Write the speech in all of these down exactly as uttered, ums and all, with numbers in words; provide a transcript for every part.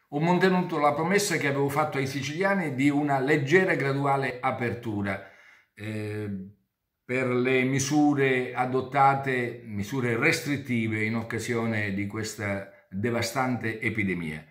ho mantenuto la promessa che avevo fatto ai siciliani di una leggera e graduale apertura eh, per le misure adottate, misure restrittive in occasione di questa devastante epidemia.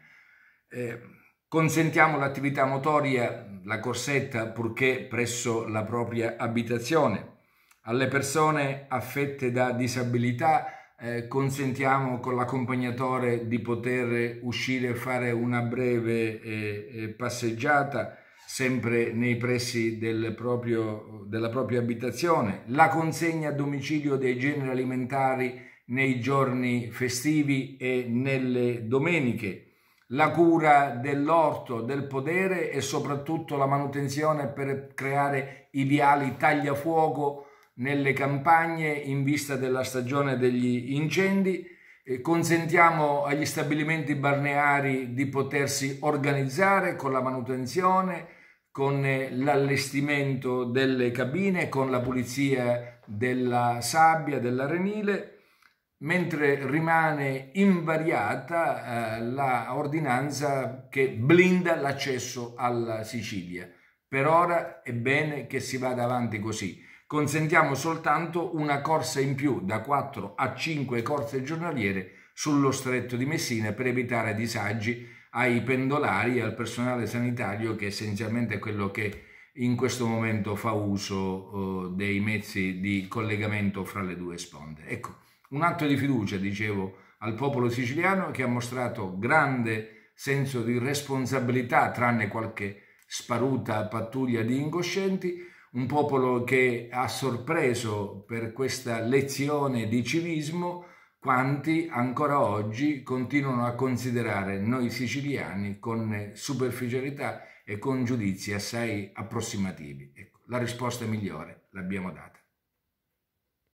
Eh, consentiamo l'attività motoria, la corsetta, purché presso la propria abitazione. Alle persone affette da disabilità eh, consentiamo con l'accompagnatore di poter uscire e fare una breve eh, passeggiata sempre nei pressi del proprio, della propria abitazione, la consegna a domicilio dei generi alimentari nei giorni festivi e nelle domeniche, la cura dell'orto, del podere e soprattutto la manutenzione per creare i viali tagliafuoco nelle campagne in vista della stagione degli incendi. Eh, consentiamo agli stabilimenti balneari di potersi organizzare con la manutenzione, con l'allestimento delle cabine, con la pulizia della sabbia, dell'arenile, mentre rimane invariata eh, la ordinanza che blinda l'accesso alla Sicilia. Per ora è bene che si vada avanti così. Consentiamo soltanto una corsa in più, da quattro a cinque corse giornaliere sullo stretto di Messina, per evitare disagi ai pendolari e al personale sanitario, che essenzialmente è quello che in questo momento fa uso eh, dei mezzi di collegamento fra le due sponde. Ecco, un atto di fiducia, dicevo, al popolo siciliano, che ha mostrato grande senso di responsabilità, tranne qualche sparuta pattuglia di incoscienti, un popolo che ha sorpreso per questa lezione di civismo quanti ancora oggi continuano a considerare noi siciliani con superficialità e con giudizi assai approssimativi. Ecco, la risposta migliore l'abbiamo data.